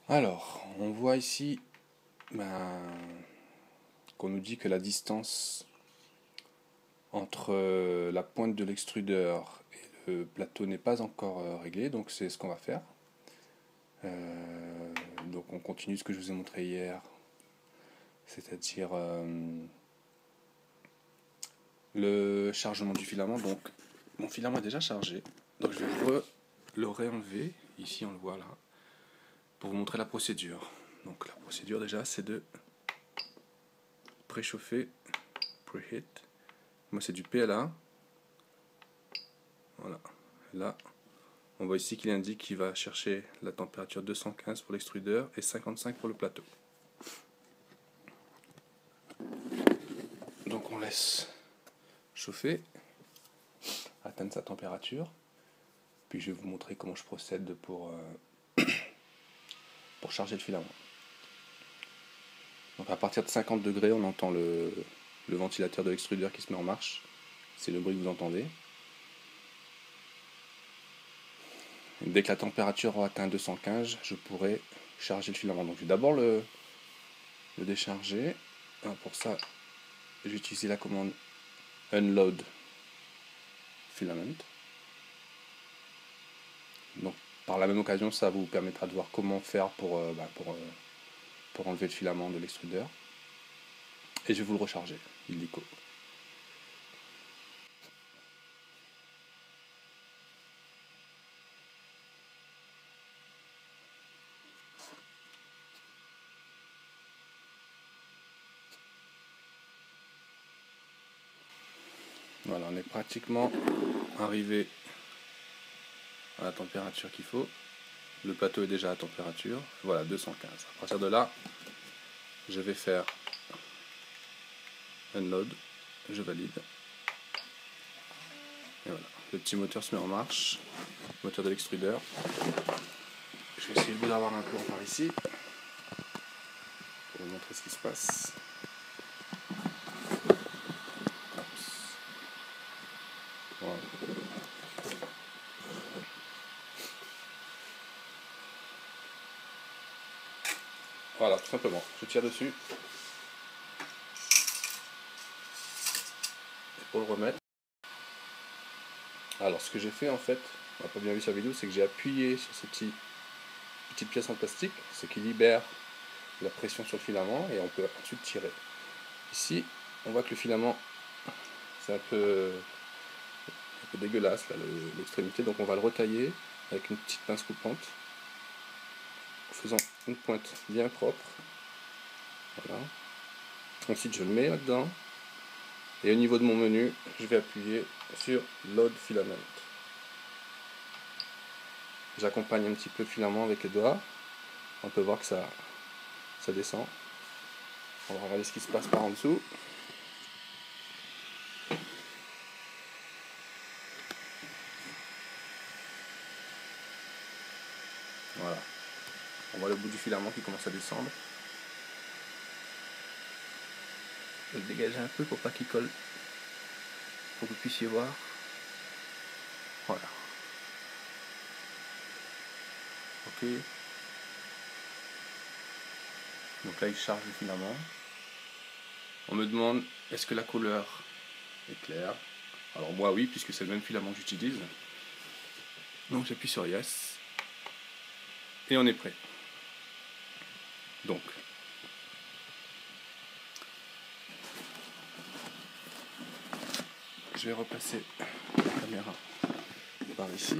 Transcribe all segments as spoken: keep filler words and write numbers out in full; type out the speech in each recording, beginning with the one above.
Alors, on voit ici ben, qu'on nous dit que la distance entre euh, la pointe de l'extrudeur et le plateau n'est pas encore euh, réglée, donc c'est ce qu'on va faire. Euh, donc on continue ce que je vous ai montré hier, c'est-à-dire euh, le chargement du filament. Donc mon filament est déjà chargé, donc je vais re le réenlever, ici on le voit là, pour vous montrer la procédure. Donc la procédure déjà c'est de préchauffer, preheat. Moi c'est du P L A. Voilà. Là, on voit ici qu'il indique qu'il va chercher la température deux cent quinze pour l'extrudeur et cinquante-cinq pour le plateau. Donc on laisse chauffer, atteindre sa température. Puis je vais vous montrer comment je procède pour, euh, pour charger le filament. Donc à partir de cinquante degrés, on entend le, le ventilateur de l'extrudeur qui se met en marche. C'est le bruit que vous entendez. Et dès que la température aura atteint deux cent quinze, je pourrai charger le filament. Donc je vais d'abord le, le décharger. Alors pour ça, je vais utiliser la commande Unload Filament. Donc par la même occasion, ça vous permettra de voir comment faire pour, euh, bah, pour, euh, pour enlever le filament de l'extrudeur. Et je vais vous le recharger, illico. Voilà, on est pratiquement arrivé à la température qu'il faut. Le plateau est déjà à température. Voilà, deux cent quinze. À partir de là, je vais faire Unload. Je valide. Et voilà, le petit moteur se met en marche. Moteur de l'extrudeur. Je vais essayer de vous avoir un plan par ici pour vous montrer ce qui se passe. Voilà. Voilà, tout simplement. Je tire dessus. Et pour le remettre. Alors, ce que j'ai fait en fait, on n'a pas bien vu sur la vidéo, c'est que j'ai appuyé sur ces petits, petites pièces en plastique, ce qui libère la pression sur le filament et on peut ensuite tirer. Ici, on voit que le filament, c'est un peu, un peu dégueulasse, l'extrémité, donc on va le retailler avec une petite pince coupante, en faisant une pointe bien propre. Voilà. Ensuite, je le mets là-dedans, et au niveau de mon menu, je vais appuyer sur Load Filament. J'accompagne un petit peu le filament avec les doigts, on peut voir que ça, ça descend. On va regarder ce qui se passe par en dessous. Voilà. On voit le bout du filament qui commence à descendre. Je vais le dégager un peu pour pas qu'il colle. Pour que vous puissiez voir. Voilà. Ok. Donc là il charge le filament. On me demande est-ce que la couleur est claire. Alors moi oui, puisque c'est le même filament que j'utilise. Donc j'appuie sur Yes. Et on est prêt. Donc. Je vais replacer la caméra par ici.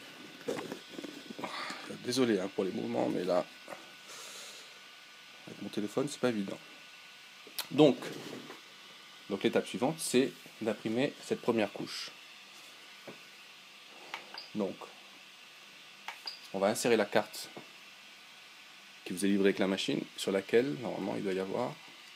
Désolé hein, pour les mouvements, mais là, avec mon téléphone, c'est pas évident. Donc, donc l'étape suivante, c'est d'imprimer cette première couche. Donc, on va insérer la carte qui vous est livrée avec la machine, sur laquelle, normalement, il doit y avoir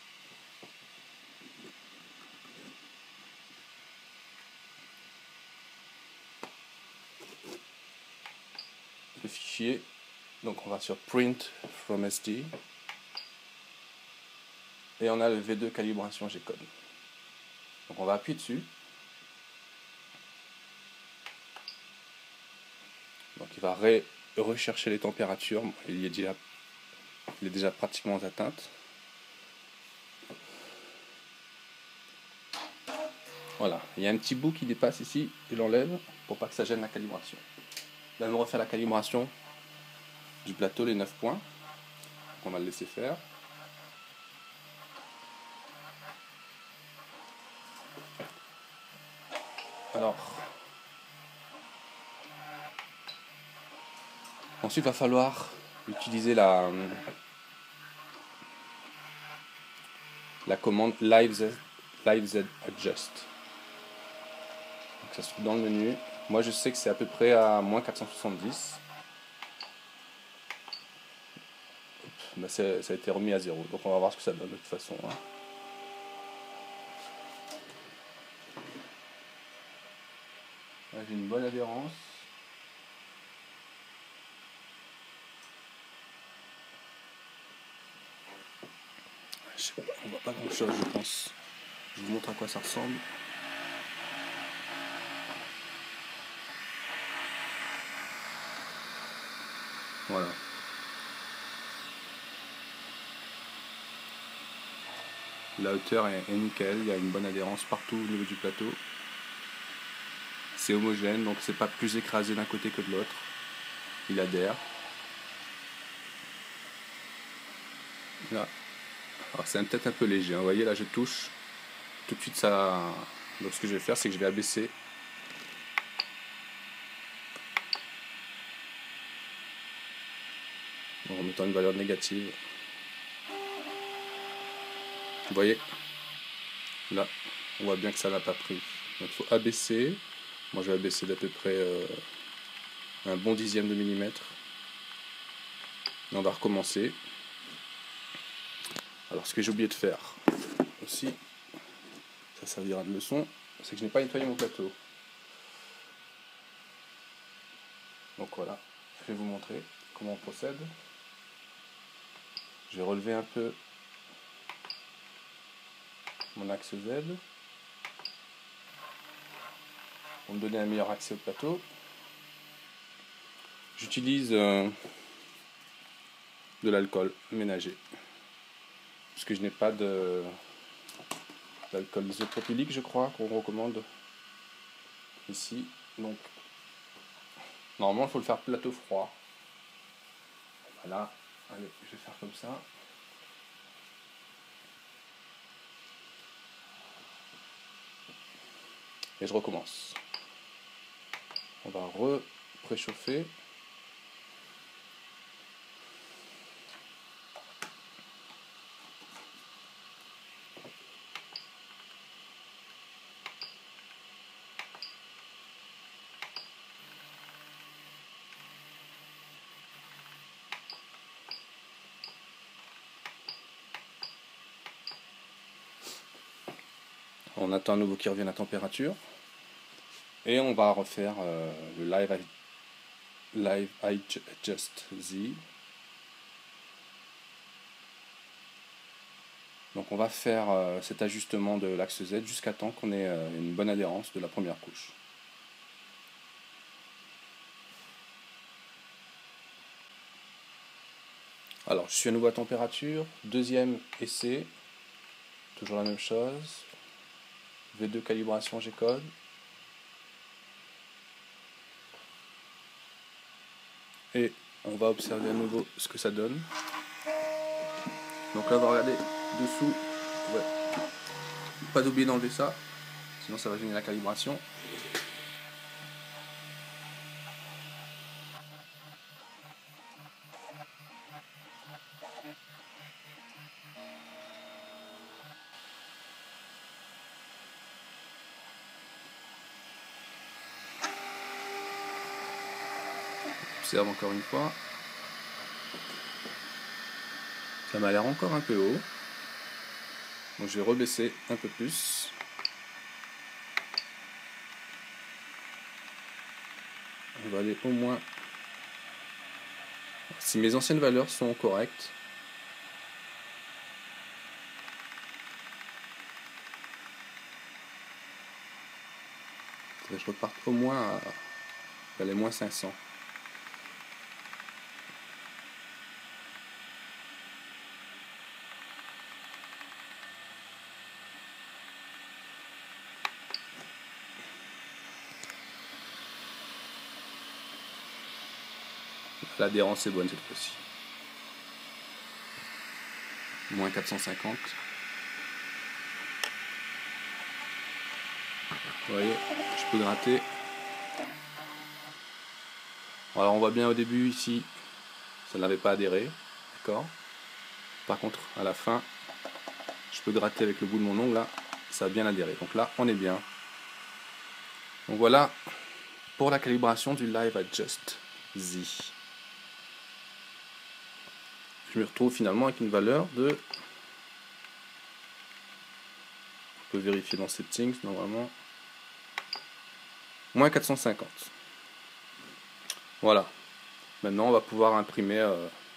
le fichier. Donc, on va sur Print from S D. Et on a le V deux calibration G-code. Donc, on va appuyer dessus. Donc, il va re rechercher les températures. Bon, il y est déjà il est déjà pratiquement en atteinte. Voilà, il y a un petit bout qui dépasse ici, je l'enlève pour pas que ça gêne la calibration. Là, on va refaire la calibration du plateau, les neuf points. On va le laisser faire. Alors, ensuite, il va falloir utiliser la, la commande Live Z, Live Z Adjust. Donc, ça se trouve dans le menu. Moi, je sais que c'est à peu près à moins quatre cent soixante-dix. Ben, ça a été remis à zéro. Donc, on va voir ce que ça donne de toute façon. Hein. Là, j'ai une bonne adhérence. Je sais pas, on voit pas grand chose, je pense. Je vous montre à quoi ça ressemble. Voilà. La hauteur est, est nickel, il y a une bonne adhérence partout au niveau du plateau. C'est homogène, donc c'est pas plus écrasé d'un côté que de l'autre. Il adhère. Là. Alors c'est peut-être un peu léger, hein. Vous voyez là je touche. Tout de suite ça. Donc ce que je vais faire c'est que je vais abaisser. En remettant une valeur négative. Vous voyez, là, on voit bien que ça n'a pas pris. Donc il faut abaisser. Moi je vais abaisser d'à peu près euh, un bon dixième de millimètre. Et on va recommencer. Alors ce que j'ai oublié de faire aussi, ça servira de leçon, c'est que je n'ai pas nettoyé mon plateau. Donc voilà, je vais vous montrer comment on procède. Je vais relever un peu mon axe Z pour me donner un meilleur accès au plateau. J'utilise euh, de l'alcool ménager parce que je n'ai pas de d'alcool isopropylique, je crois, qu'on recommande ici. Donc normalement il faut le faire plateau froid. Voilà, allez, je vais faire comme ça. Et je recommence. On va re-préchauffer. On attend à nouveau qu'il revienne à température. Et on va refaire euh, le Live, live Adjust Z. Donc on va faire euh, cet ajustement de l'axe Z jusqu'à temps qu'on ait euh, une bonne adhérence de la première couche. Alors je suis à nouveau à température, deuxième essai, toujours la même chose. V deux calibration G-code. Et on va observer à nouveau ce que ça donne. Donc là on va regarder dessous. Ouais. Pas d'oublier d'enlever ça, sinon ça va gêner la calibration. Observe encore une fois. Ça m'a l'air encore un peu haut. Donc je vais rebaisser un peu plus. On va aller au moins... Si mes anciennes valeurs sont correctes, je reparte au moins à, à les moins cinq cents. L'adhérence est bonne cette fois-ci. Moins quatre cent cinquante. Vous voyez, je peux gratter. Alors on voit bien au début ici, ça n'avait pas adhéré. D'accord. Par contre, à la fin, je peux gratter avec le bout de mon ongle, là, ça a bien adhéré. Donc là, on est bien. Donc voilà pour la calibration du Live Adjust Z. Je me retrouve finalement avec une valeur de... On peut vérifier dans Settings, normalement. Moins quatre cent cinquante. Voilà. Maintenant, on va pouvoir imprimer... Euh,